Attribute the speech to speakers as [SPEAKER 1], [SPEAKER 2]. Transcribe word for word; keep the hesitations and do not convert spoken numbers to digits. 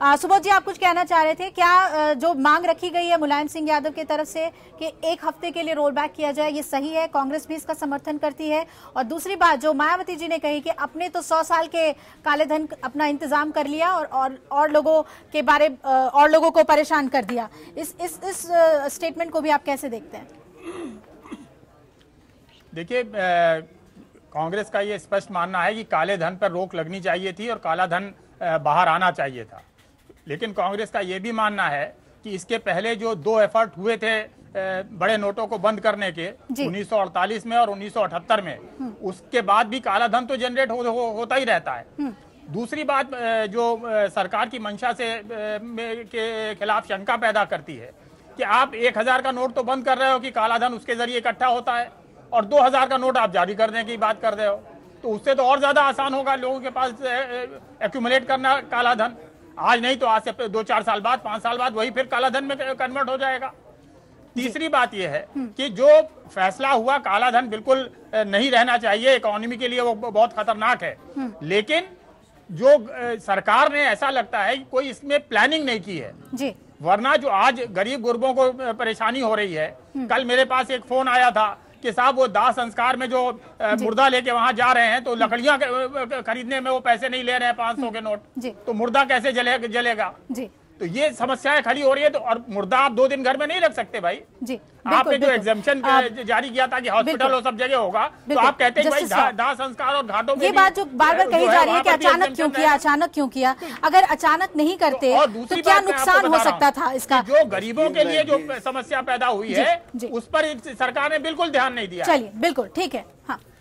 [SPEAKER 1] सुबोध जी, आप कुछ कहना चाह रहे थे क्या? जो मांग रखी गई है मुलायम सिंह यादव की तरफ से कि एक हफ्ते के लिए रोल बैक किया जाए, ये सही है? कांग्रेस भी इसका समर्थन करती है। और दूसरी बात जो मायावती जी ने कही कि अपने तो सौ साल के काले धन अपना इंतजाम कर लिया और और, और लोगों के बारे और लोगों को परेशान कर दिया, इस इस इस स्टेटमेंट को भी आप कैसे देखते हैं?
[SPEAKER 2] देखिए, कांग्रेस का ये स्पष्ट मानना है कि काले धन पर रोक लगनी चाहिए थी और काला धन बाहर आना चाहिए था। लेकिन कांग्रेस का ये भी मानना है कि इसके पहले जो दो एफर्ट हुए थे बड़े नोटों को बंद करने के उन्नीस सौ अड़तालीस में और उन्नीस सौ अठहत्तर में, उसके बाद भी काला धन तो जनरेट हो, हो, होता ही रहता है। दूसरी बात जो सरकार की मंशा से के खिलाफ शंका पैदा करती है कि आप एक हजार का नोट तो बंद कर रहे हो कि काला धन उसके जरिए इकट्ठा होता है, और दो हजार का नोट आप जारी करने की बात कर रहे हो, तो उससे तो और ज्यादा आसान होगा लोगों के पास एक्यूमुलेट करना काला धन। आज नहीं तो आज से दो चार साल बाद, पांच साल बाद वही फिर काला धन में कन्वर्ट हो जाएगा। तीसरी बात यह है कि जो फैसला हुआ, काला धन बिल्कुल नहीं रहना चाहिए, इकोनॉमी के लिए वो बहुत खतरनाक है। लेकिन जो सरकार ने, ऐसा लगता है कि कोई इसमें प्लानिंग नहीं की है जी। वरना जो आज गरीब गुरबों को परेशानी हो रही है, कल मेरे पास एक फोन आया था कि साहब वो दाह संस्कार में जो मुर्दा लेके वहां जा रहे हैं तो लकड़ियां खरीदने में वो पैसे नहीं ले रहे हैं, पांच सौ के नोट, तो मुर्दा कैसे जले, जलेगा जी। तो ये समस्याएं खड़ी हो रही है। तो और मुर्दा आप दो दिन घर में नहीं रख सकते भाई जी। आपने जो एग्जेम्पशन जारी किया था कि हॉस्पिटल और सब जगह होगा, तो आप कहते हैं भाई दाह संस्कार और घाटों में,
[SPEAKER 1] ये बात जो बार बार कही जा रही है कि अचानक क्यों किया, अचानक क्यों किया? अगर अचानक नहीं करते तो क्या नुकसान हो सकता था इसका?
[SPEAKER 2] जो गरीबों के लिए जो समस्या पैदा हुई है उस पर सरकार ने बिल्कुल ध्यान नहीं दिया।
[SPEAKER 1] चलिए, बिल्कुल ठीक है। हाँ।